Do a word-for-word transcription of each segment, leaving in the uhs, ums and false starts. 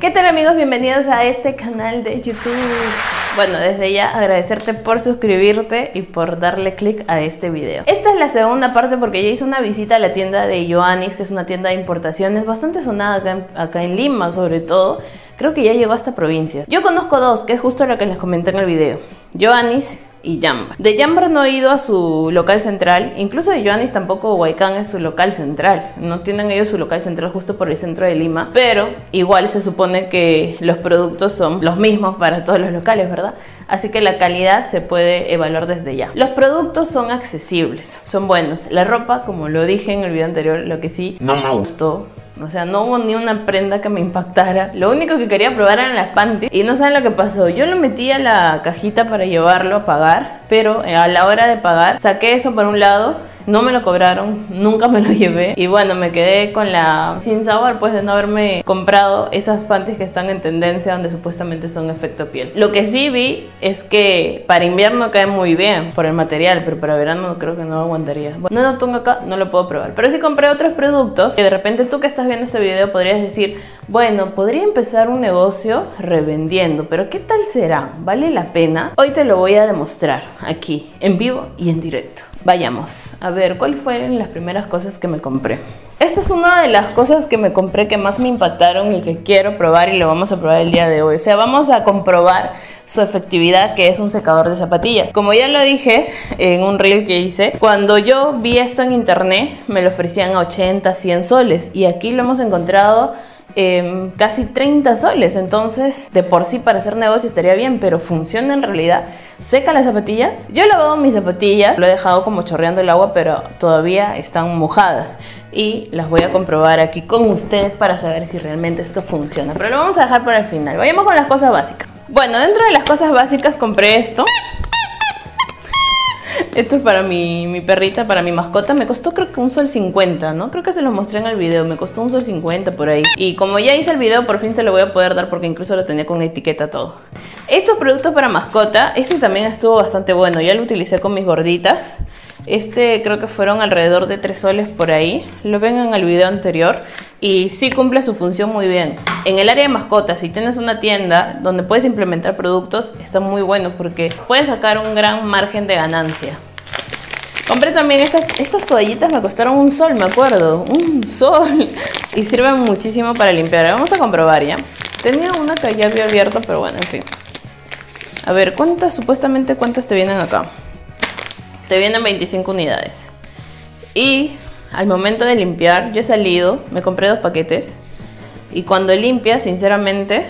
¿Qué tal amigos? Bienvenidos a este canal de YouTube. Bueno, desde ya agradecerte por suscribirte y por darle click a este video. Esta es la segunda parte porque ya hice una visita a la tienda de Yoannis, que es una tienda de importaciones bastante sonada acá en, acá en Lima sobre todo. Creo que ya llegó hasta provincias. Yo conozco dos, que es justo lo que les comenté en el video: Yoannis y Yambar. De Yambar no he ido a su local central, incluso de Yoannis tampoco Huaycán es su local central. No tienen ellos su local central justo por el centro de Lima, pero igual se supone que los productos son los mismos para todos los locales, ¿verdad? Así que la calidad se puede evaluar desde ya. Los productos son accesibles, son buenos. La ropa, como lo dije en el video anterior, lo que sí no me gustó, o sea, no hubo ni una prenda que me impactara. Lo único que quería probar eran las panties. Y no saben lo que pasó. Yo lo metí a la cajita para llevarlo a pagar, pero a la hora de pagar saqué eso por un lado. No me lo cobraron, nunca me lo llevé. Y bueno, me quedé con la sin sabor pues de no haberme comprado esas panties que están en tendencia, donde supuestamente son efecto piel. Lo que sí vi es que para invierno cae muy bien por el material, pero para verano creo que no aguantaría. Bueno, no lo tengo acá, no lo puedo probar. Pero sí compré otros productos que de repente tú que estás viendo este video podrías decir: bueno, podría empezar un negocio revendiendo, pero ¿qué tal será? ¿Vale la pena? Hoy te lo voy a demostrar aquí, en vivo y en directo. Vayamos a ver cuáles fueron las primeras cosas que me compré. Esta es una de las cosas que me compré que más me impactaron y que quiero probar, y lo vamos a probar el día de hoy. O sea, vamos a comprobar su efectividad, que es un secador de zapatillas. Como ya lo dije en un reel que hice, cuando yo vi esto en internet me lo ofrecían a ochenta, cien soles, y aquí lo hemos encontrado Eh, casi treinta soles. Entonces de por sí para hacer negocio estaría bien, pero funciona en realidad. Seca las zapatillas. Yo he lavado mis zapatillas, lo he dejado como chorreando el agua, pero todavía están mojadas y las voy a comprobar aquí con ustedes para saber si realmente esto funciona, pero lo vamos a dejar para el final. Vayamos con las cosas básicas. Bueno, dentro de las cosas básicas compré esto. Esto es para mi, mi perrita, para mi mascota. Me costó creo que un sol cincuenta, ¿no? Creo que se lo mostré en el video. Me costó un sol cincuenta por ahí. Y como ya hice el video, por fin se lo voy a poder dar porque incluso lo tenía con etiqueta todo. Estos productos para mascota, este también estuvo bastante bueno. Ya lo utilicé con mis gorditas. Este creo que fueron alrededor de tres soles por ahí. Lo ven en el video anterior. Y sí cumple su función muy bien. En el área de mascotas, si tienes una tienda donde puedes implementar productos, está muy bueno porque puedes sacar un gran margen de ganancia. Compré también estas, estas toallitas, me costaron un sol, me acuerdo. Un sol. Y sirven muchísimo para limpiar. Vamos a comprobar ya. Tenía una que ya había abierto, pero bueno, en fin. A ver, ¿cuántas, supuestamente cuántas te vienen acá? Te vienen veinticinco unidades. Y al momento de limpiar, yo he salido, me compré dos paquetes. Y cuando limpias, sinceramente,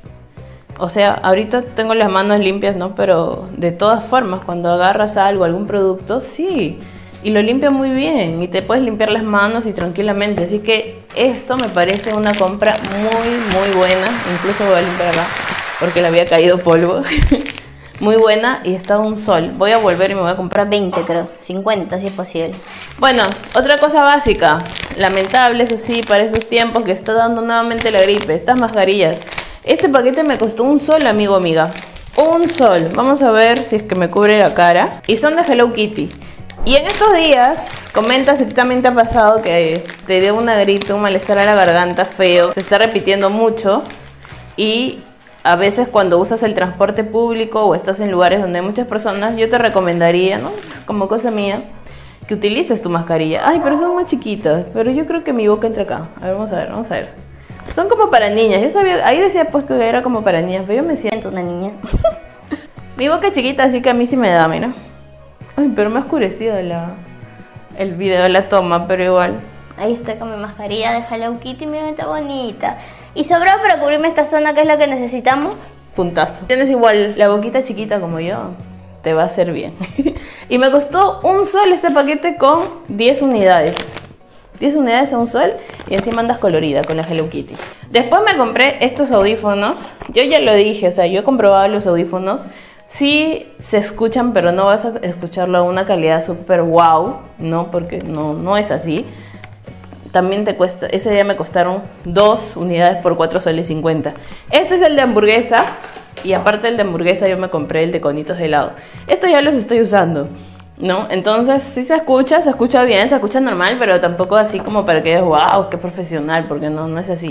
o sea, ahorita tengo las manos limpias, ¿no? Pero de todas formas, cuando agarras algo, algún producto, sí. Y lo limpia muy bien. Y te puedes limpiar las manos y tranquilamente. Así que esto me parece una compra muy, muy buena. Incluso voy a limpiar acá porque le había caído polvo. Muy buena y está un sol. Voy a volver y me voy a comprar veinte, creo. cincuenta si es posible. Bueno, otra cosa básica. Lamentable, eso sí, para estos tiempos que está dando nuevamente la gripe. Estas mascarillas. Este paquete me costó un sol, amigo, amiga. Un sol. Vamos a ver si es que me cubre la cara. Y son de Hello Kitty. Y en estos días, comenta si también te ha pasado que te dio una gripe, un malestar a la garganta feo. Se está repitiendo mucho. Y a veces cuando usas el transporte público o estás en lugares donde hay muchas personas, yo te recomendaría, ¿no? Como cosa mía, que utilices tu mascarilla. Ay, pero son más chiquitas. Pero yo creo que mi boca entra acá. A ver, vamos a ver, vamos a ver. Son como para niñas. Yo sabía, ahí decía pues que era como para niñas, pero yo me siento una niña. Mi boca es chiquita, así que a mí sí me da, mira. Ay, pero me ha oscurecido la, el video de la toma, pero igual. Ahí estoy con mi mascarilla de Hello Kitty, mira, está bonita. Y sobró para cubrirme esta zona, que es la que necesitamos. Puntazo. Tienes igual la boquita chiquita como yo, te va a hacer bien. Y me costó un sol este paquete con diez unidades. diez unidades a un sol y encima andas colorida con la Hello Kitty. Después me compré estos audífonos. Yo ya lo dije, o sea, yo he comprobado los audífonos. Sí se escuchan, pero no vas a escucharlo a una calidad súper wow, ¿no? Porque no, no es así. También te cuesta, ese día me costaron dos unidades por cuatro soles cincuenta. Este es el de hamburguesa. Y aparte del de hamburguesa yo me compré el de conitos de helado. Estos ya los estoy usando, ¿no? Entonces sí se escucha, se escucha bien, se escucha normal, pero tampoco así como para que digas, wow, qué profesional, porque no, no es así.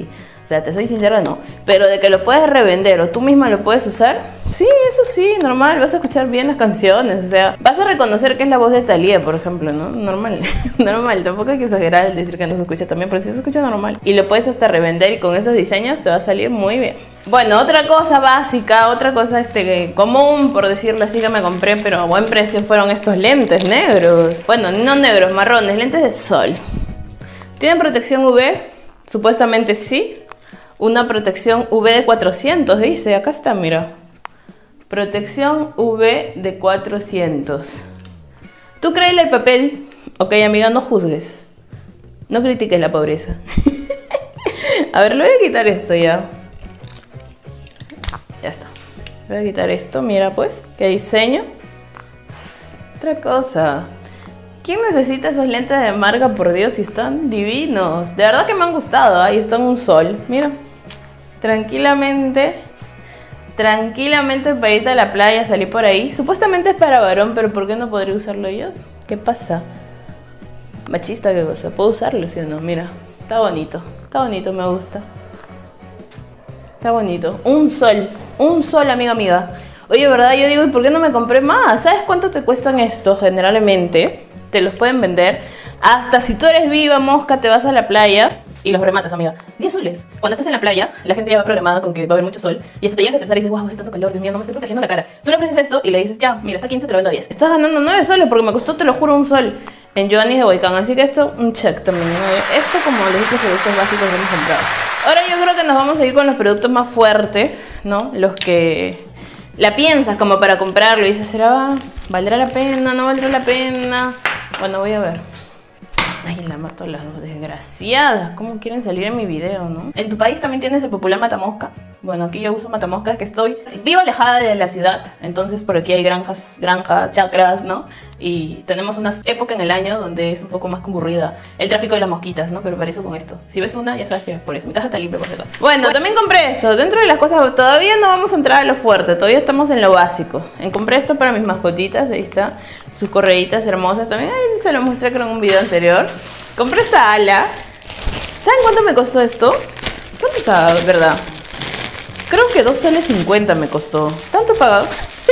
O sea, te soy sincera, no. Pero de que lo puedes revender o tú misma lo puedes usar, sí, eso sí, normal. Vas a escuchar bien las canciones. O sea, vas a reconocer que es la voz de Thalía, por ejemplo, ¿no? Normal, normal. Tampoco hay que exagerar el decir que no se escucha también, pero sí se escucha normal. Y lo puedes hasta revender y con esos diseños te va a salir muy bien. Bueno, otra cosa básica, otra cosa este, común, por decirlo así, que me compré, pero a buen precio, fueron estos lentes negros. Bueno, no negros, marrones, lentes de sol. ¿Tienen protección U V? Supuestamente sí. Una protección U V de cuatrocientos, dice. Acá está, mira. Protección U V de cuatrocientos. ¿Tú crees el papel? Ok, amiga, no juzgues. No critiques la pobreza. A ver, le voy a quitar esto ya. Ya está. Voy a quitar esto, mira pues. Qué diseño. Otra cosa. ¿Quién necesita esos lentes de marca? Por Dios, si están divinos. De verdad que me han gustado. Ahí está un sol. Mira. Tranquilamente. Tranquilamente para irte a la playa, salir por ahí. Supuestamente es para varón, pero ¿por qué no podría usarlo yo? ¿Qué pasa? Machista, qué cosa. ¿Puedo usarlo, sí o no? Mira. Está bonito. Está bonito, me gusta. Está bonito. Un sol. Un sol, amiga, amiga. Oye, ¿verdad? Yo digo, ¿y por qué no me compré más? ¿Sabes cuánto te cuestan estos generalmente? Te los pueden vender. Hasta si tú eres viva, mosca, te vas a la playa y los rematas, amiga. diez soles. Cuando estás en la playa, la gente ya va programada con que va a haber mucho sol. Y hasta te llegas a estresar y dices, wow, hace tanto calor, Dios mío, no me estoy protegiendo la cara. Tú le ofreces esto y le dices, ya, mira, está quince, te lo vendo a diez. Estás ganando nueve soles porque me costó, te lo juro, un sol en Joanny's de Boicán. Así que esto, un check también, ¿no? Esto como los otros productos básicos que hemos comprado. Ahora yo creo que nos vamos a ir con los productos más fuertes, ¿no? Los que la piensas como para comprarlo y dices, ¿será? ¿Valdrá la pena? ¿No valdrá la pena? Bueno, voy a ver. Ay, la mato a las dos desgraciadas. ¿Cómo quieren salir en mi video, no? ¿En tu país también tienes el popular matamosca? Bueno, aquí yo uso matamoscas, que estoy vivo alejada de la ciudad. Entonces por aquí hay granjas, granjas, chacras, ¿no? Y tenemos una época en el año donde es un poco más concurrida el tráfico de las mosquitas, ¿no? Pero para eso con esto. Si ves una, ya sabes que es por eso. Mi casa está limpia por si acaso. Bueno, también compré esto. Dentro de las cosas, todavía no vamos a entrar a lo fuerte. Todavía estamos en lo básico. Compré esto para mis mascotitas. Ahí está. Sus correitas hermosas. También ay, se lo mostré creo en un video anterior. Compré esta ala. ¿Saben cuánto me costó esto? ¿Cuánto está, verdad? Creo que dos soles cincuenta me costó. ¿Tanto pagado?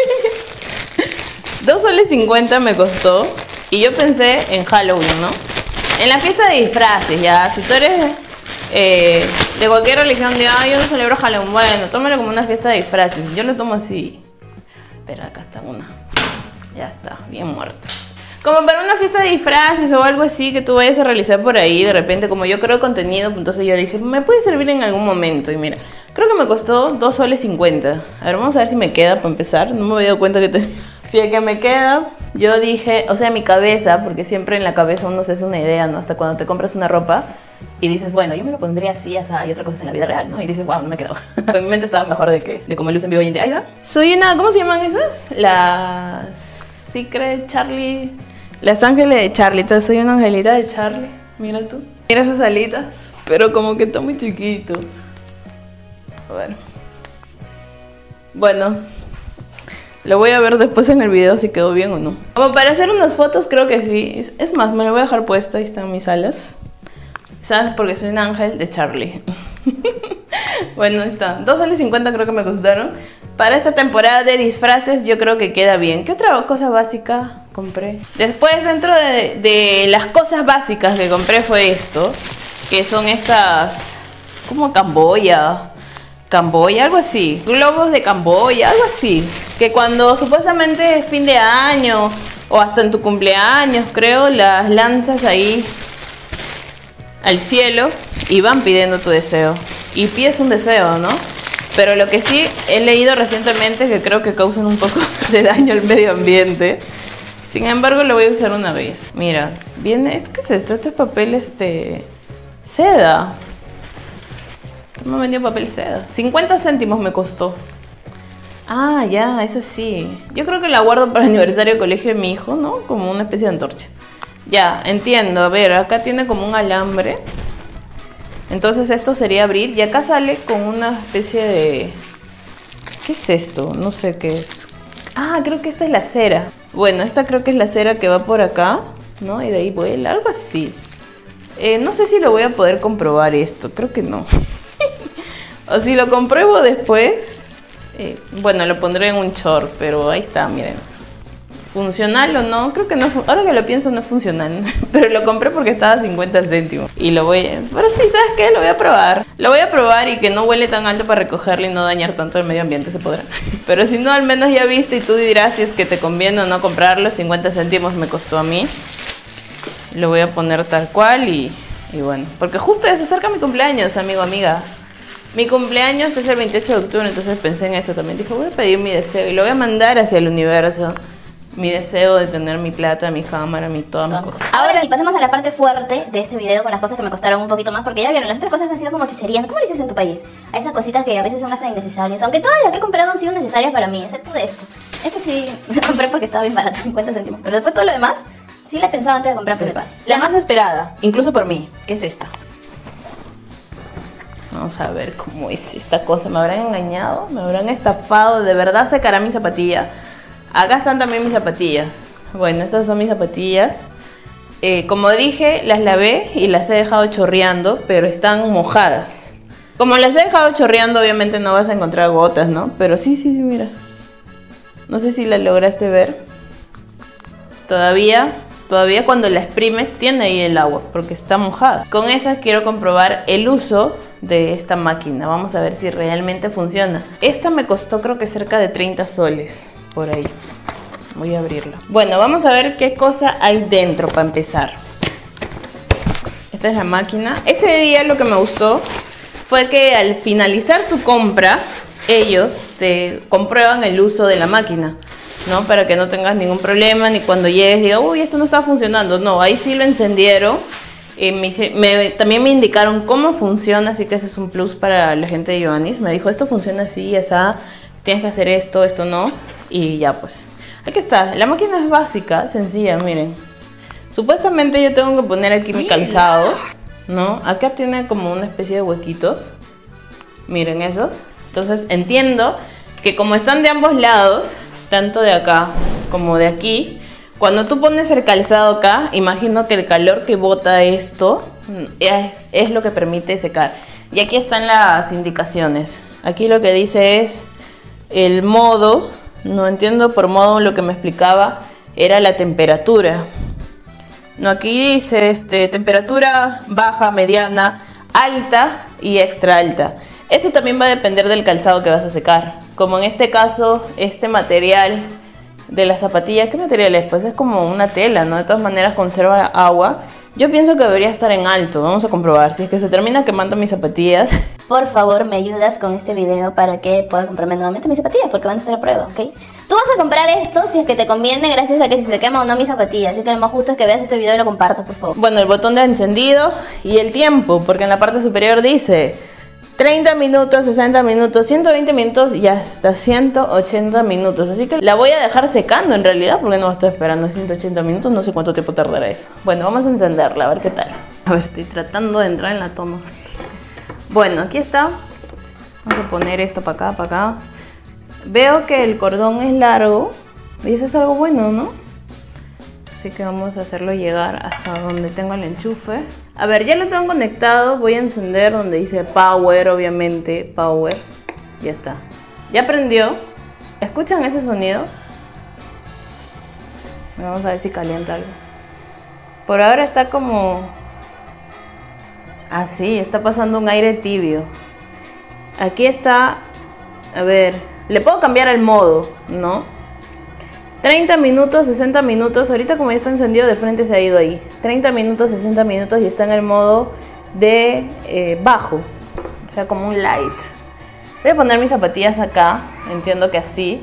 dos soles cincuenta me costó. Y yo pensé en Halloween, ¿no? En la fiesta de disfraces, ya. Si tú eres eh, de cualquier religión, de ah, yo no celebro Halloween. Bueno, tómalo como una fiesta de disfraces. Yo lo tomo así. Espera, acá está una. Ya está, bien muerto. Como para una fiesta de disfraces o algo así que tú vayas a realizar por ahí. De repente, como yo creo contenido, pues entonces yo dije, me puede servir en algún momento. Y mira, creo que me costó dos soles cincuenta. A ver, vamos a ver si me queda para empezar. No me había dado cuenta que te... Si es que me queda, yo dije, o sea, mi cabeza, porque siempre en la cabeza uno se hace una idea, ¿no? Hasta cuando te compras una ropa y dices, bueno, yo me lo pondría así, así, y otra cosa es en la vida real, ¿no? Y dices, wow, no me quedó. Mi mente estaba mejor de que de cómo luce en vivo hoy en día. Ahí está. Soy una, ¿cómo se llaman esas? Las Secret Charlie, las ángeles de Charlie. Entonces soy una angelita de Charlie. Mira tú. Mira esas alitas, pero como que está muy chiquito. A ver. Bueno. Lo voy a ver después en el video si quedó bien o no. Como para hacer unas fotos creo que sí. Es, es más, me lo voy a dejar puesta. Ahí están mis alas. ¿Sabes? Porque soy un ángel de Charlie. Bueno, ahí está. dos soles cincuenta creo que me costaron. Para esta temporada de disfraces yo creo que queda bien. ¿Qué otra cosa básica compré? Después dentro de, de las cosas básicas que compré fue esto. Que son estas... como Camboya... Camboya, algo así, globos de Camboya, algo así, que cuando supuestamente es fin de año o hasta en tu cumpleaños, creo, las lanzas ahí al cielo y van pidiendo tu deseo y pides un deseo, ¿no? Pero lo que sí he leído recientemente que creo que causan un poco de daño al medio ambiente. Sin embargo, lo voy a usar una vez. Mira, viene, ¿qué es esto? Este es papel, este, seda. Me vendió papel seda. cincuenta céntimos me costó. Ah, ya, eso sí. Yo creo que la guardo para el aniversario de colegio de mi hijo, ¿no? Como una especie de antorcha. Ya, entiendo. A ver, acá tiene como un alambre. Entonces esto sería abrir. Y acá sale con una especie de... ¿Qué es esto? No sé qué es. Ah, creo que esta es la cera. Bueno, esta creo que es la cera que va por acá, ¿no? Y de ahí vuela, algo así. Eh, no sé si lo voy a poder comprobar esto. Creo que no. O si lo compruebo después, eh, bueno, lo pondré en un short, pero ahí está, miren. ¿Funcional o no? Creo que no, ahora que lo pienso no es funcional, pero lo compré porque estaba a cincuenta céntimos y lo voy a... Pero sí, ¿sabes qué? Lo voy a probar. Lo voy a probar y que no huele tan alto para recogerlo y no dañar tanto el medio ambiente, se podrá. Pero si no, al menos ya viste y tú dirás si es que te conviene o no comprarlo. cincuenta céntimos me costó a mí. Lo voy a poner tal cual y, y bueno, porque justo ya se acerca mi cumpleaños, amigo, amiga. Mi cumpleaños es el veintiocho de octubre, entonces pensé en eso también. Dije, voy a pedir mi deseo y lo voy a mandar hacia el universo. Mi deseo de tener mi plata, mi cámara, mi todas mis cosas. Ahora sí, pasemos a la parte fuerte de este video con las cosas que me costaron un poquito más. Porque ya vieron, las otras cosas han sido como chucherías. ¿Cómo le dices en tu país? A esas cositas que a veces son hasta innecesarias. Aunque todas las que he comprado han sido necesarias para mí, excepto de esto. Este sí lo compré porque estaba bien barato, cincuenta céntimos. Pero después todo lo demás, sí la pensaba antes de comprar por paso. La más esperada, incluso por mí, ¿qué es esta? Vamos a ver cómo es esta cosa. ¿Me habrán engañado? ¿Me habrán estafado? ¿De verdad secará mi zapatilla? Acá están también mis zapatillas. Bueno, estas son mis zapatillas. Eh, como dije, las lavé y las he dejado chorreando, pero están mojadas. Como las he dejado chorreando, obviamente no vas a encontrar gotas, ¿no? Pero sí, sí, sí, mira. No sé si la lograste ver. Todavía, todavía cuando la exprimes tiene ahí el agua, porque está mojada. Con esas quiero comprobar el uso de esta máquina. Vamos a ver si realmente funciona. Esta me costó creo que cerca de treinta soles, por ahí. Voy a abrirla. Bueno, vamos a ver qué cosa hay dentro para empezar. Esta es la máquina. Ese día lo que me gustó fue que al finalizar tu compra, ellos te comprueban el uso de la máquina, ¿no? Para que no tengas ningún problema, ni cuando llegues digas, uy, esto no está funcionando. No, ahí sí lo encendieron. Eh, me, me, también me indicaron cómo funciona, así que ese es un plus para la gente de Yoannis. Me dijo, esto funciona así, esa, tienes que hacer esto, esto no. Y ya pues. Aquí está, la máquina es básica, sencilla, miren. Supuestamente yo tengo que poner aquí mi calzado, ¿no? Acá tiene como una especie de huequitos. Miren esos. Entonces entiendo que como están de ambos lados, tanto de acá como de aquí, cuando tú pones el calzado acá, imagino que el calor que bota esto es, es lo que permite secar. Y aquí están las indicaciones. Aquí lo que dice es el modo. No entiendo por modo, lo que me explicaba era la temperatura. No, aquí dice este, temperatura baja, mediana, alta y extra alta. Eso también va a depender del calzado que vas a secar. Como en este caso, este material de la zapatilla, ¿qué material es? Pues es como una tela, ¿no? De todas maneras conserva agua. Yo pienso que debería estar en alto. Vamos a comprobar. Si es que se termina quemando mis zapatillas, por favor, me ayudas con este video para que pueda comprarme nuevamente mis zapatillas, porque van a estar a prueba, ¿ok? Tú vas a comprar esto si es que te conviene, gracias a que si se quema o no mis zapatillas. Así que lo más justo es que veas este video y lo compartas, por favor. Bueno, el botón de encendido y el tiempo, porque en la parte superior dice treinta minutos, sesenta minutos, ciento veinte minutos y hasta ciento ochenta minutos. Así que la voy a dejar secando en realidad, porque no estoy esperando ciento ochenta minutos, no sé cuánto tiempo tardará eso. Bueno, vamos a encenderla, a ver qué tal. A ver, estoy tratando de entrar en la toma. Bueno, aquí está. Vamos a poner esto para acá, para acá. Veo que el cordón es largo y eso es algo bueno, ¿no? Así que vamos a hacerlo llegar hasta donde tengo el enchufe. A ver, ya lo tengo conectado. Voy a encender donde dice Power, obviamente. Power. Ya está. Ya prendió. ¿Escuchan ese sonido? Vamos a ver si calienta algo. Por ahora está como... así, está pasando un aire tibio. Aquí está... A ver, le puedo cambiar el modo, ¿no? treinta minutos, sesenta minutos. Ahorita como ya está encendido de frente se ha ido ahí. treinta minutos, sesenta minutos y está en el modo de eh, bajo. O sea, como un light. Voy a poner mis zapatillas acá. Entiendo que así.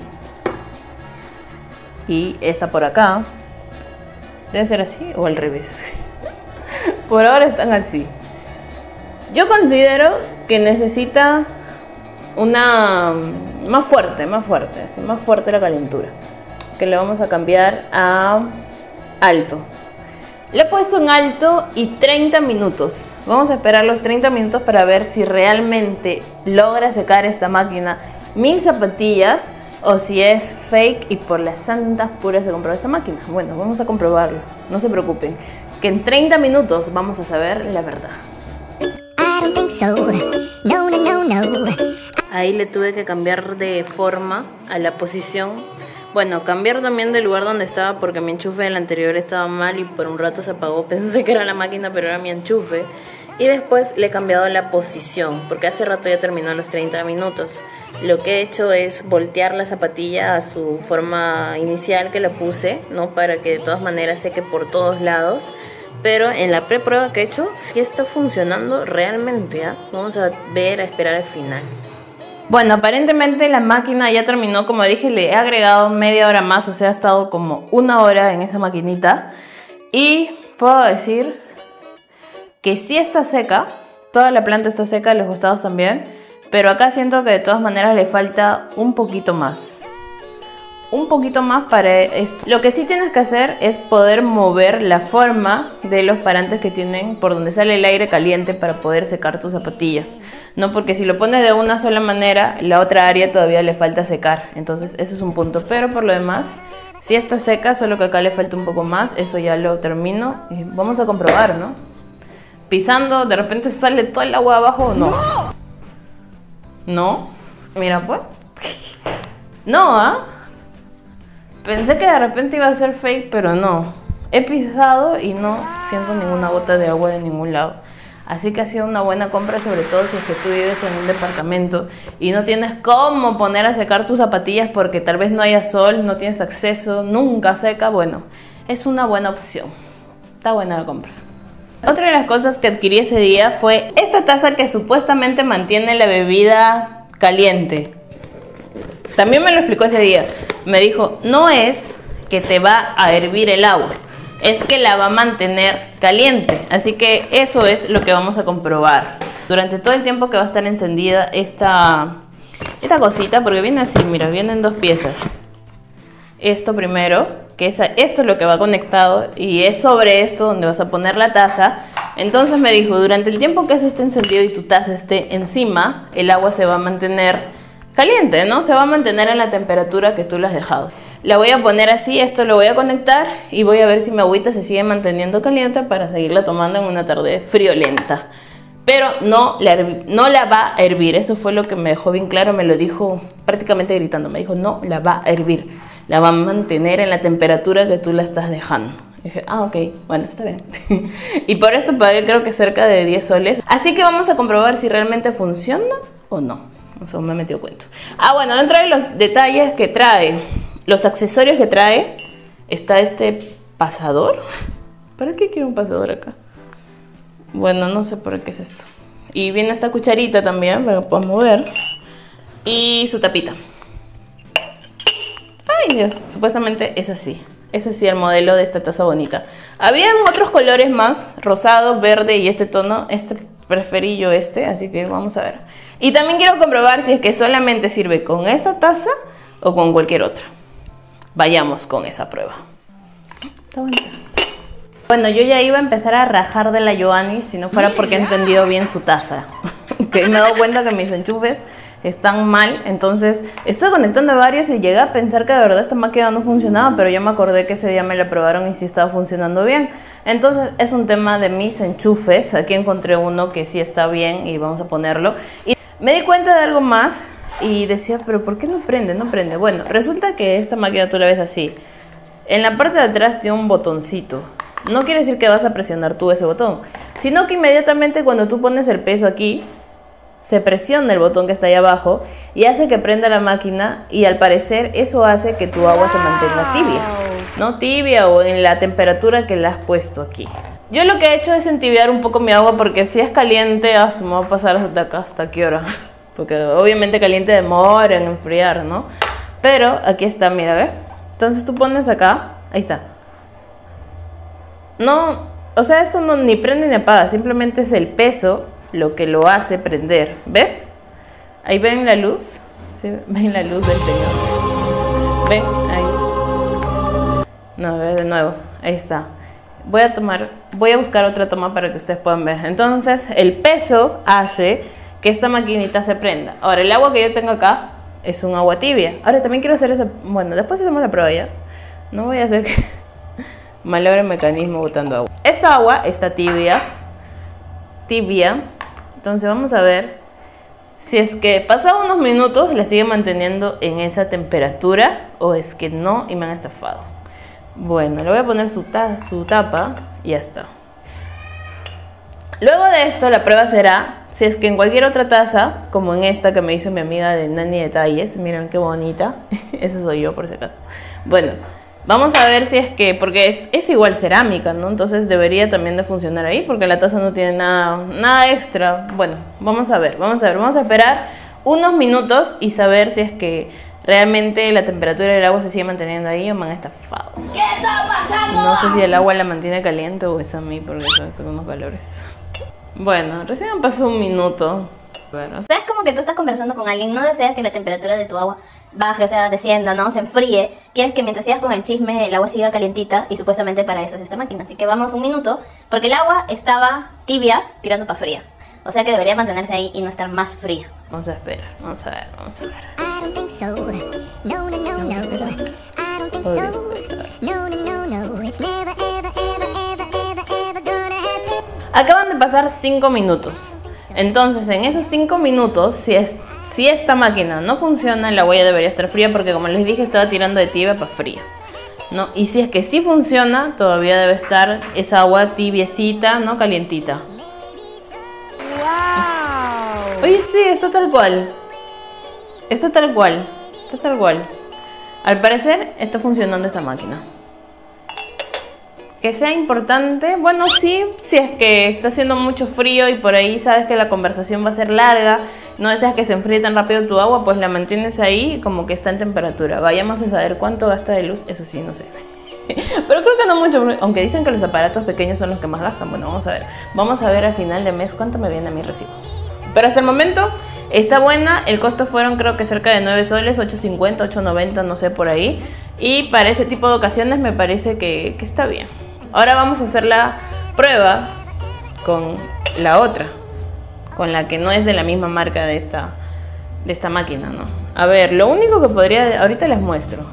Y esta por acá. Debe ser así o al revés. Por ahora están así. Yo considero que necesita una... más fuerte, más fuerte. Así, más fuerte la calentura. Que le vamos a cambiar a alto. Le he puesto en alto y treinta minutos. Vamos a esperar los treinta minutos para ver si realmente logra secar esta máquina mis zapatillas o si es fake y por las santas puras se compró esta máquina. Bueno, vamos a comprobarlo. No se preocupen, que en treinta minutos vamos a saber la verdad. I don't think so. No, no, no, no. Ahí le tuve que cambiar de forma a la posición. Bueno, cambiar también del lugar donde estaba porque mi enchufe del anterior estaba mal y por un rato se apagó. Pensé que era la máquina, pero era mi enchufe. Y después le he cambiado la posición porque hace rato ya terminó los treinta minutos. Lo que he hecho es voltear la zapatilla a su forma inicial que la puse, ¿no? Para que de todas maneras seque por todos lados. Pero en la preprueba que he hecho sí está funcionando realmente, ¿eh? Vamos a ver, a esperar al final. Bueno, aparentemente la máquina ya terminó, como dije, le he agregado media hora más, o sea, ha estado como una hora en esa maquinita. Y puedo decir que sí está seca, toda la planta está seca, los costados también, pero acá siento que de todas maneras le falta un poquito más. Un poquito más para esto. Lo que sí tienes que hacer es poder mover la forma de los parantes que tienen por donde sale el aire caliente para poder secar tus zapatillas. No, porque si lo pones de una sola manera, la otra área todavía le falta secar. Entonces eso es un punto, pero por lo demás sí está seca, solo que acá le falta un poco más. Eso ya lo termino y vamos a comprobar, ¿no? Pisando, de repente sale todo el agua abajo o no. ¿No? ¿No? Mira pues. No, ¿ah? ¿eh? Pensé que de repente iba a ser fake, pero no. He pisado y no siento ninguna gota de agua de ningún lado. Así que ha sido una buena compra, sobre todo si es que tú vives en un departamento y no tienes cómo poner a secar tus zapatillas porque tal vez no haya sol, no tienes acceso, nunca seca. Bueno, es una buena opción. Está buena la compra. Otra de las cosas que adquirí ese día fue esta taza que supuestamente mantiene la bebida caliente. También me lo explicó ese día. Me dijo, no es que te va a hervir el agua, es que la va a mantener caliente. Así que eso es lo que vamos a comprobar. Durante todo el tiempo que va a estar encendida esta, esta cosita, porque viene así, mira, vienen dos piezas. Esto primero, que es, esto es lo que va conectado y es sobre esto donde vas a poner la taza. Entonces me dijo, durante el tiempo que eso esté encendido y tu taza esté encima, el agua se va a mantener caliente, ¿no? Se va a mantener en la temperatura que tú lo has dejado. La voy a poner así, esto lo voy a conectar y voy a ver si mi agüita se sigue manteniendo caliente para seguirla tomando en una tarde friolenta. Pero no la, no la va a hervir, eso fue lo que me dejó bien claro, me lo dijo prácticamente gritando, me dijo no la va a hervir, la va a mantener en la temperatura que tú la estás dejando. Y dije, ah, ok, bueno, está bien. Y por esto pagué creo que cerca de diez soles. Así que vamos a comprobar si realmente funciona o no. O sea, me he metido cuento. Ah, bueno, dentro de los detalles que trae, los accesorios que trae, está este pasador. ¿Para qué quiero un pasador acá? Bueno, no sé por qué es esto. Y viene esta cucharita también para que puedas mover. Y su tapita. Ay, Dios, supuestamente es así. Es así el modelo de esta taza bonita. Habían otros colores más, rosado, verde y este tono. Este preferí yo este, así que vamos a ver. Y también quiero comprobar si es que solamente sirve con esta taza o con cualquier otra. Vayamos con esa prueba. Está bonita. Bueno, yo ya iba a empezar a rajar de la Yoani si no fuera porque he entendido bien su taza. Que me he dado cuenta que mis enchufes están mal, entonces estoy conectando varios y llegué a pensar que de verdad esta máquina no funcionaba, pero ya me acordé que ese día me la probaron y sí estaba funcionando bien. Entonces es un tema de mis enchufes. Aquí encontré uno que sí está bien y vamos a ponerlo. Y me di cuenta de algo más y decía, pero ¿por qué no prende? No prende. Bueno, resulta que esta máquina tú la ves así. En la parte de atrás tiene un botoncito. No quiere decir que vas a presionar tú ese botón, sino que inmediatamente cuando tú pones el peso aquí, se presiona el botón que está ahí abajo y hace que prenda la máquina, y al parecer eso hace que tu agua se mantenga tibia, ¿no? Tibia o en la temperatura que la has puesto aquí. Yo lo que he hecho es entibiar un poco mi agua porque si es caliente, ah, me va a pasar hasta acá, hasta qué hora. Porque obviamente caliente demora en enfriar, ¿no? Pero aquí está, mira, ¿ves? Entonces tú pones acá, ahí está. No, o sea, esto no ni prende ni apaga, simplemente es el peso lo que lo hace prender. ¿Ves? Ahí ven la luz. ¿Sí? Ven la luz del señor. ¿Ven? Ahí. No, ve de nuevo. Ahí está. Voy a tomar, voy a buscar otra toma para que ustedes puedan ver. Entonces, el peso hace que esta maquinita se prenda. Ahora, el agua que yo tengo acá es un agua tibia. Ahora, también quiero hacer esa... Bueno, después hacemos la prueba ya. No voy a hacer que malogre el mecanismo botando agua. Esta agua está tibia. Tibia. Entonces vamos a ver si es que pasado unos minutos la sigue manteniendo en esa temperatura o es que no y me han estafado. Bueno, le voy a poner su, ta su tapa y ya está. Luego de esto la prueba será si es que en cualquier otra taza, como en esta que me hizo mi amiga de Nani Detalles, miren qué bonita, esa soy yo por si acaso. Bueno, vamos a ver si es que, porque es, es igual cerámica, ¿no? Entonces debería también de funcionar ahí, porque la taza no tiene nada, nada extra. Bueno, vamos a ver, vamos a ver, vamos a esperar unos minutos y saber si es que realmente la temperatura del agua se sigue manteniendo ahí o me han estafado. ¿Qué está pasando? No sé si el agua la mantiene caliente o es a mí, porque son unos calores. Bueno, recién han pasado un minuto. Bueno, O sea, es como que tú estás conversando con alguien, no deseas que la temperatura de tu agua baje, o sea, descienda, ¿no? Se enfríe. Quieres que mientras sigas con el chisme el agua siga calientita y supuestamente para eso es esta máquina. Así que vamos un minuto, porque el agua estaba tibia tirando para fría. O sea que debería mantenerse ahí y no estar más fría. vamos a esperar, vamos a ver, vamos a ver. I don't think so. No, no, no, no. I don't think so. No, no, no, no. It's never, ever, ever, ever, ever, ever gonna happen. Acaban de pasar cinco minutos. Entonces, en esos cinco minutos, si, es, si esta máquina no funciona, la huella debería estar fría porque, como les dije, estaba tirando de tibia para fría, ¿no? Y si es que sí funciona, todavía debe estar esa agua tibiecita, ¿no? Calientita. Wow. Oye, sí, está tal cual. Está tal cual. Está tal cual. Al parecer, está funcionando esta máquina. Que sea importante, bueno, sí, si es que está haciendo mucho frío y por ahí sabes que la conversación va a ser larga, no deseas que se enfríe tan rápido tu agua, pues la mantienes ahí como que está en temperatura. Vayamos a saber cuánto gasta de luz, eso sí, no sé. Pero creo que no mucho, aunque dicen que los aparatos pequeños son los que más gastan. Bueno, vamos a ver. Vamos a ver al final de mes cuánto me viene a mi recibo. Pero hasta el momento está buena, el costo fueron creo que cerca de nueve soles, ocho cincuenta, ocho noventa, no sé, por ahí. Y para ese tipo de ocasiones me parece que, que está bien. Ahora vamos a hacer la prueba con la otra, con la que no es de la misma marca de esta, de esta máquina, ¿no? A ver, lo único que podría... Ahorita les muestro.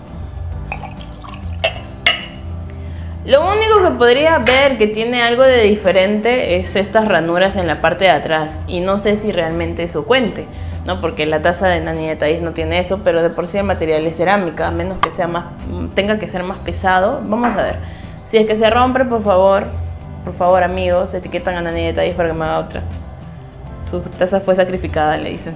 Lo único que podría ver que tiene algo de diferente es estas ranuras en la parte de atrás. Y no sé si realmente eso cuente, ¿no? Porque la taza de Nani Detalles no tiene eso, pero de por sí el material es cerámica, a menos que sea más, tenga que ser más pesado. Vamos a ver. Si es que se rompe, por favor, por favor amigos, etiquetan a Nani Detalles para que me haga otra. Su taza fue sacrificada, le dicen.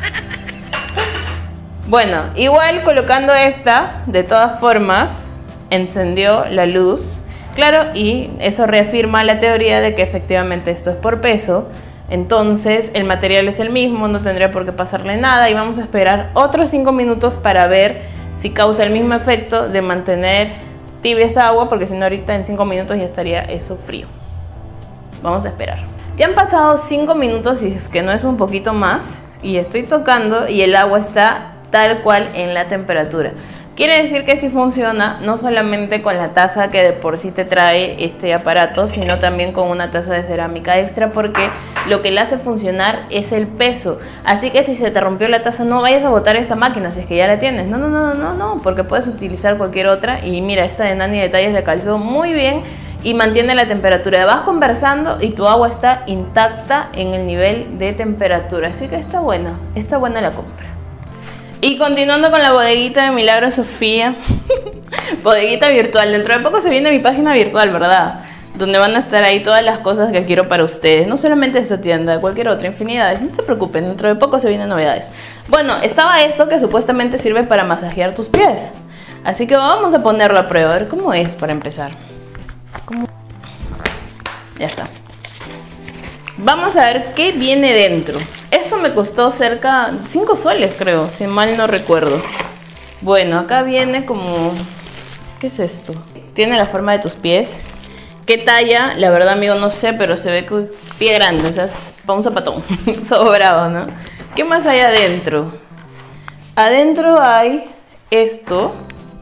Bueno, igual colocando esta, de todas formas, encendió la luz. Claro, y eso reafirma la teoría de que efectivamente esto es por peso. Entonces el material es el mismo, no tendría por qué pasarle nada. Y vamos a esperar otros cinco minutos para ver si causa el mismo efecto de mantener tibia esa agua, porque si no ahorita en cinco minutos ya estaría eso frío. Vamos a esperar. Ya han pasado cinco minutos y es que no es un poquito más. Y estoy tocando y el agua está tal cual en la temperatura. Quiere decir que sí funciona, no solamente con la taza que de por sí te trae este aparato, sino también con una taza de cerámica extra, porque lo que le hace funcionar es el peso. Así que si se te rompió la taza, no vayas a botar esta máquina si es que ya la tienes. No, no, no, no, no, porque puedes utilizar cualquier otra. Y mira, esta de Nani Detalles le calzó muy bien y mantiene la temperatura. Vas conversando y tu agua está intacta en el nivel de temperatura. Así que está buena, está buena la compra. Y continuando con la bodeguita de Milagro Sofía, bodeguita virtual. Dentro de poco se viene mi página virtual, ¿verdad? Donde van a estar ahí todas las cosas que quiero para ustedes. No solamente esta tienda, cualquier otra, infinidades. No se preocupen, dentro de poco se vienen novedades. Bueno, estaba esto que supuestamente sirve para masajear tus pies. Así que vamos a ponerlo a prueba, a ver cómo es para empezar. ¿Cómo? Ya está. Vamos a ver qué viene dentro. Eso me costó cerca cinco soles, creo, si mal no recuerdo. Bueno, acá viene como... ¿Qué es esto? Tiene la forma de tus pies. ¿Qué talla? La verdad, amigo, no sé, pero se ve que pie grande, o sea, es para un zapatón. Sobrado, ¿no? ¿Qué más hay adentro? Adentro hay esto.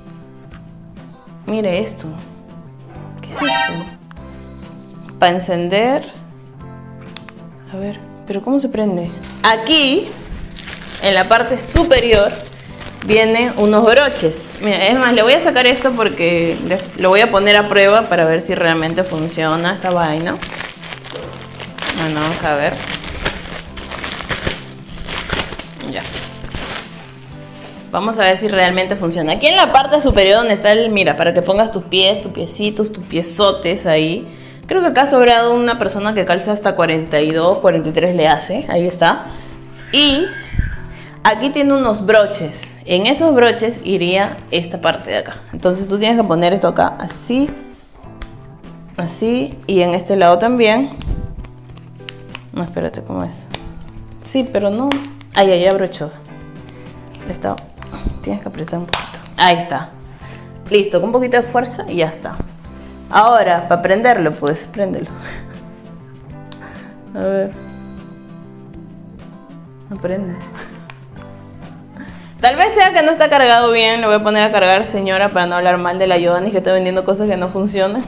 Mire esto. ¿Qué es esto? Para encender... A ver, pero ¿cómo se prende? Aquí, en la parte superior, vienen unos broches. Mira, es más, le voy a sacar esto porque lo voy a poner a prueba para ver si realmente funciona esta vaina. Bueno, vamos a ver. Ya. Vamos a ver si realmente funciona. Aquí en la parte superior donde está el... Mira, para que pongas tus pies, tus piecitos, tus piezotes ahí. Creo que acá ha sobrado una persona que calza hasta cuarenta y dos, cuarenta y tres le hace. Ahí está. Y aquí tiene unos broches. En esos broches iría esta parte de acá. Entonces tú tienes que poner esto acá así. Así. Y en este lado también. No, espérate, ¿cómo es? Sí, pero no... Ay, ahí abrochó. Está... Tienes que apretar un poquito. Ahí está. Listo, con un poquito de fuerza y ya está. Ahora, para prenderlo, pues, préndelo. A ver. No prende. Tal vez sea que no está cargado bien. Lo voy a poner a cargar, señora, para no hablar mal de la Yodanis que está vendiendo cosas que no funcionan.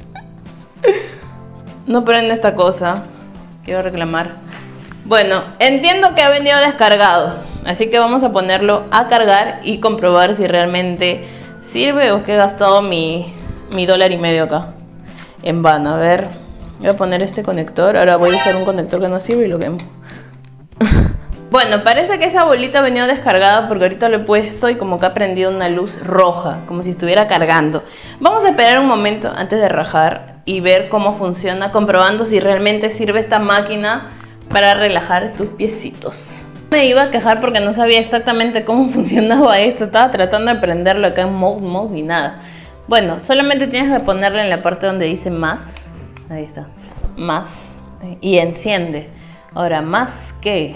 No prende esta cosa. Quiero reclamar. Bueno, entiendo que ha venido descargado, así que vamos a ponerlo a cargar y comprobar si realmente sirve o que he gastado mi, mi dólar y medio acá en vano. A ver, voy a poner este conector. Ahora voy a usar un conector que no sirve y lo quemo. Bueno, parece que esa bolita ha venido descargada porque ahorita lo he puesto y como que ha prendido una luz roja, como si estuviera cargando. Vamos a esperar un momento antes de rajar y ver cómo funciona, comprobando si realmente sirve esta máquina para relajar tus piecitos. Me iba a quejar porque no sabía exactamente cómo funcionaba esto. Estaba tratando de prenderlo acá en mode, mode y nada. Bueno, solamente tienes que ponerle en la parte donde dice más. Ahí está. Más. Y enciende. Ahora, más que.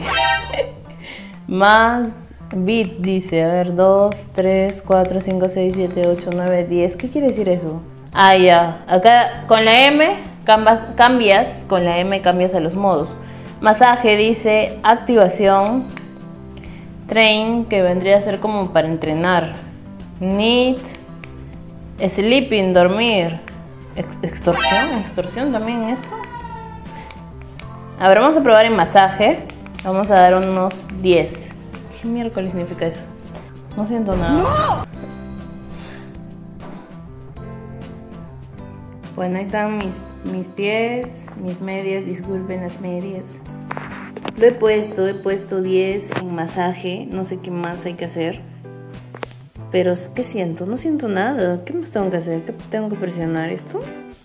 Más bit dice. A ver, dos, tres, cuatro, cinco, seis, siete, ocho, nueve, diez. ¿Qué quiere decir eso? Ah, ya. Acá con la M cambias, cambias. Con la M cambias a los modos. Masaje dice activación, train, que vendría a ser como para entrenar, need, sleeping, dormir, Ex extorsión, extorsión también esto. A ver, vamos a probar en masaje, vamos a dar unos diez. ¿Qué miércoles significa eso? No siento nada. ¡No! Bueno, ahí están mis, mis pies, mis medias, disculpen las medias. Lo he puesto, he puesto diez en masaje, no sé qué más hay que hacer. Pero, ¿qué siento? No siento nada. ¿Qué más tengo que hacer? ¿Qué tengo que presionar esto?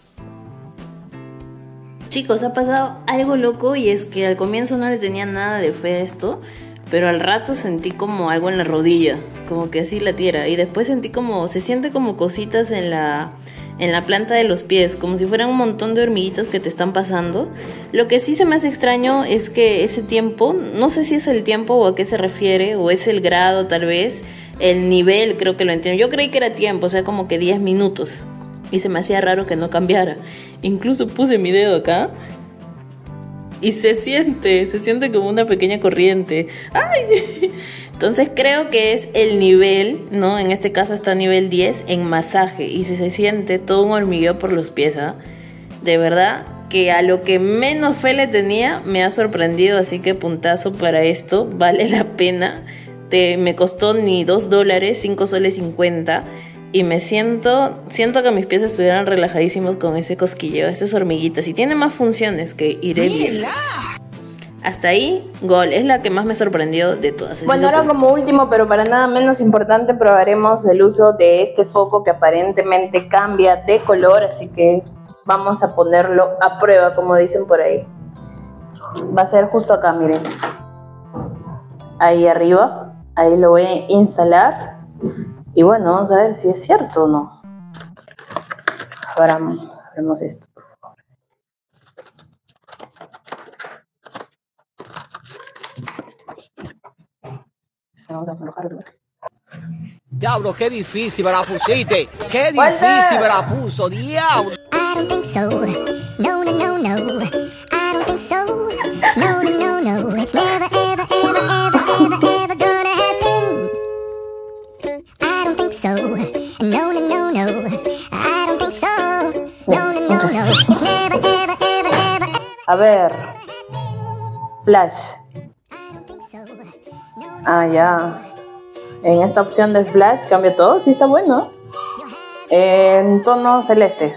Chicos, ha pasado algo loco y es que al comienzo no le tenía nada de fe a esto, pero al rato sentí como algo en la rodilla, como que así latiera. Y después sentí como, se siente como cositas en la... en la planta de los pies, como si fueran un montón de hormiguitos que te están pasando. Lo que sí se me hace extraño es que ese tiempo, no sé si es el tiempo o a qué se refiere, o es el grado tal vez, el nivel, creo que lo entiendo. Yo creí que era tiempo, o sea, como que diez minutos, y se me hacía raro que no cambiara. Incluso puse mi dedo acá, y se siente, se siente como una pequeña corriente. ¡Ay! Entonces creo que es el nivel, ¿no? En este caso está nivel diez en masaje. Y si se siente todo un hormigueo por los pies, ¿eh? De verdad que a lo que menos fe le tenía me ha sorprendido. Así que puntazo para esto, vale la pena. Te, me costó ni dos dólares, cinco soles cincuenta. Y me siento, siento que mis pies estuvieran relajadísimos con ese cosquilleo, esas hormiguitas. Y tiene más funciones que iré viendo. Hasta ahí, gol, es la que más me sorprendió de todas. Bueno, ahora como último, pero para nada menos importante, probaremos el uso de este foco que aparentemente cambia de color, así que vamos a ponerlo a prueba, como dicen por ahí. Va a ser justo acá, miren. Ahí arriba, ahí lo voy a instalar. Y bueno, vamos a ver si es cierto o no. Ahora abramos esto. Vamos a aflojarlo. Diablo, qué difícil me la pusiste. Qué difícil me la puso, diablo. I don't think so. No, no, no, no. I don't think so. No, no, no, no. It's never, ever, ever, ever, ever, ever gonna happen. I don't think so. No, no, no, no. I don't think so. No, no, no, no. It's never, ever, ever, ever, ever. A ver. Flash. Ah, ya. En esta opción de flash cambia todo. Sí, está bueno. En tono celeste.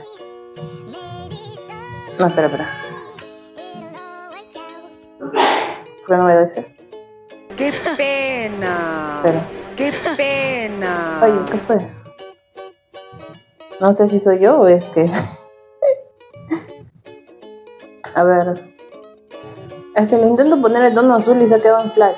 No, espera, espera. ¿Por qué no me dice? ¡Qué pena! Espera. ¡Qué pena! Oye, ¿qué fue? No sé si soy yo o es que... A ver... Es que le intento poner el tono azul y se ha quedado en flash.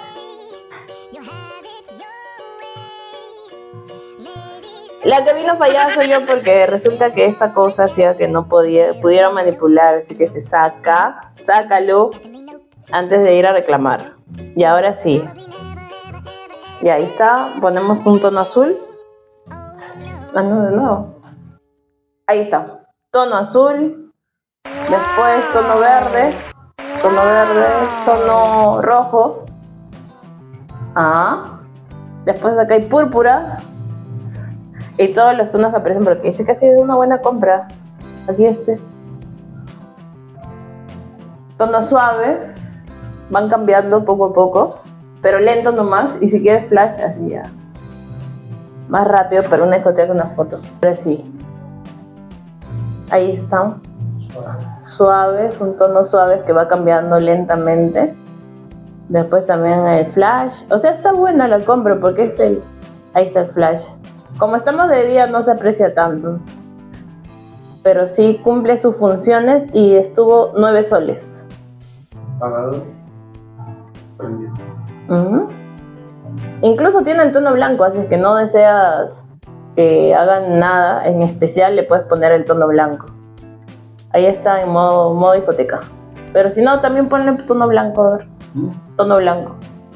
La que vino fallada soy yo porque resulta que esta cosa hacía que no podía, pudiera manipular, así que se saca, sácalo antes de ir a reclamar. Y ahora sí. Y ahí está, ponemos un tono azul. Ah, no, de nuevo. Ahí está, tono azul, después tono verde, tono verde, tono rojo. Ah, después acá hay púrpura. Y todos los tonos que aparecen por aquí. Dice que ha sido una buena compra. Aquí este. Tonos suaves. Van cambiando poco a poco. Pero lento nomás. Y si quieres flash, así ya. Más rápido para una discoteca que una foto. Pero sí. Ahí están. Suaves. Un tono suave que va cambiando lentamente. Después también el flash. O sea, está buena la compra porque es el... Ahí está el flash. Como estamos de día no se aprecia tanto, pero sí cumple sus funciones y estuvo nueve soles. Apagado, prendido. Uh-huh. Incluso tiene el tono blanco, así que no deseas que hagan nada en especial, le puedes poner el tono blanco. Ahí está en modo, modo discoteca. Pero si no, también ponle tono blanco, a ver. ¿Mm? Tono blanco.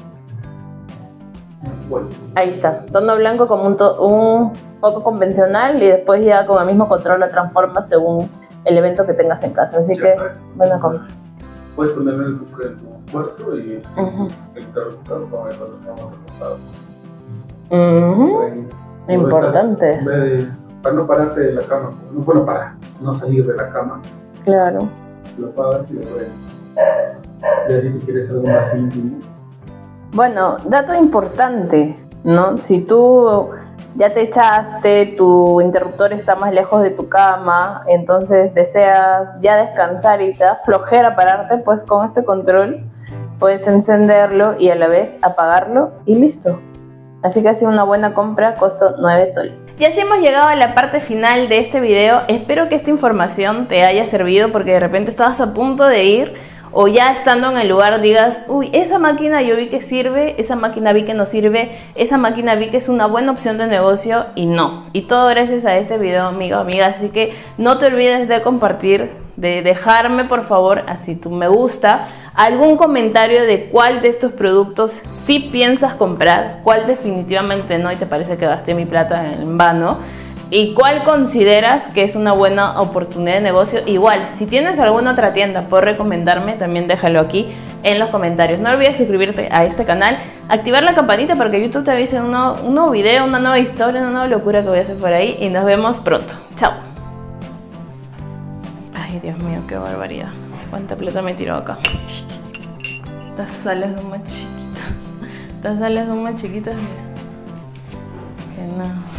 Bueno. Ahí está, tono blanco como un, to un foco convencional y después ya con el mismo control lo transformas según el evento que tengas en casa. Así que, buena compra. Puedes ponerlo en tu, en tu cuarto y sí, Uh-huh. el interruptor con el cuando estamos resultados. Uh-huh. Importante. En vez de, para no pararte de la cama, no bueno, para no salir de la cama, Claro. lo apagas y lo prendes. Ya si te quieres algo más íntimo. Bueno, dato importante, ¿no? Si tú ya te echaste, tu interruptor está más lejos de tu cama, entonces deseas ya descansar y te da flojera pararte, pues con este control puedes encenderlo y a la vez apagarlo y listo. Así que ha sido una buena compra, costó nueve soles. Y así hemos llegado a la parte final de este video. Espero que esta información te haya servido porque de repente estabas a punto de ir o ya estando en el lugar digas, uy, esa máquina yo vi que sirve, esa máquina vi que no sirve, esa máquina vi que es una buena opción de negocio y no. Y todo gracias a este video, amigo, amiga. Así que no te olvides de compartir, de dejarme por favor, así tu me gusta, algún comentario de cuál de estos productos sí piensas comprar, cuál definitivamente no y te parece que gasté mi plata en vano. ¿Y cuál consideras que es una buena oportunidad de negocio? Igual, si tienes alguna otra tienda por recomendarme, también déjalo aquí en los comentarios. No olvides suscribirte a este canal, activar la campanita para que YouTube te avise un nuevo, un nuevo video, una nueva historia, una nueva locura que voy a hacer por ahí. Y nos vemos pronto. Chao. Ay, Dios mío, qué barbaridad. ¿Cuánta plata me tiró acá? Estas sales de más chiquitas. Estas sales de más chiquitas. Que no.